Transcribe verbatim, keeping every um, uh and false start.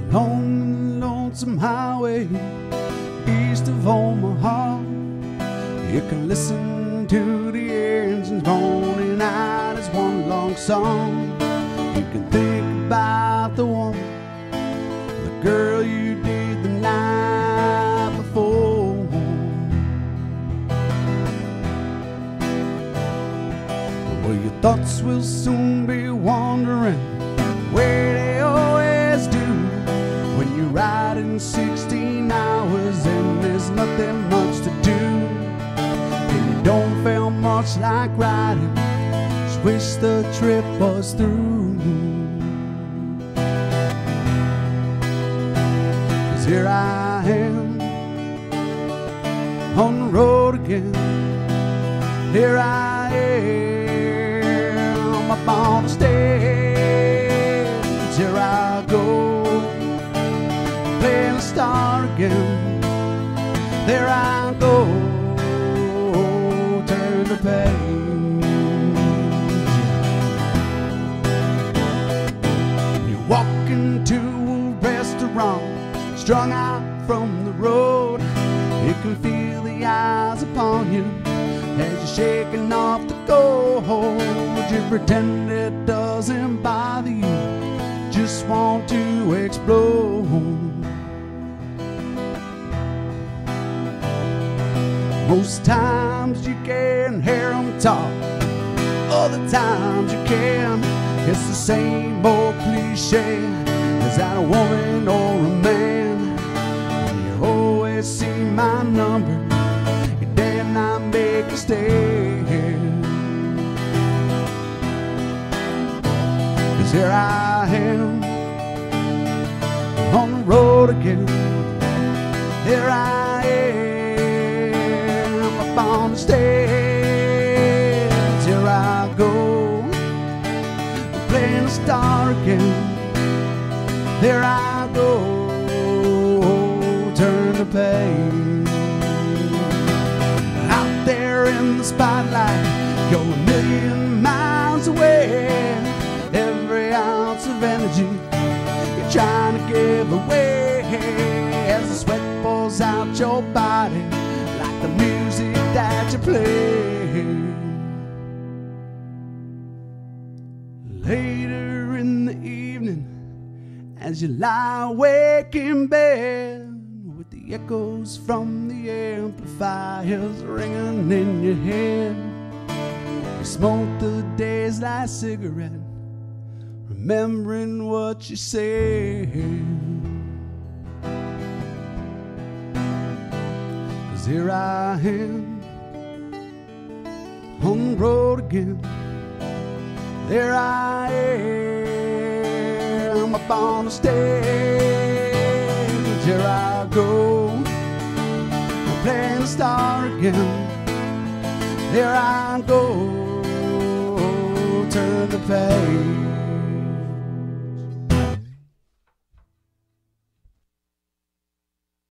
on the lonesome highway east of Omaha. You can listen to the engines moaning out as one long song. You can think about the woman, the girl you did the night before. Well, your thoughts will soon be wandering where they always do when you're riding sixteen hours and there's nothing much to do, and you don't feel much like riding. Just wish the trip was through. 'Cause here I am on the road again. Here I am up on the stage. Here I go, playing the star again. There I go, turn the page. You walk into a restaurant, strung out from the road. You can feel the eyes upon you as you're shaking off the gold. You pretend it doesn't bother you, just want to explode. Most times you can hear them talk, other times you can. It's the same old cliche, is that a woman or a man? You always see my number, you dare not make a stand. 'Cause here I am on the road again. Here I am up on the stage. Here I go, playing the star again. There I go, turn the page. Out there in the spotlight, you're a million miles away. Every ounce of energy you're trying to give away as the sweat pours out your body like the music that you play. Later in the evening, as you lie awake in bed, with the echoes from the amplifiers ringing in your head, you smoke the day's last cigarette, remembering what you said. 'Cause here I am on the road again. There I am up on the stage. Here I go, I'm playing the star again. Here I go, turn the page.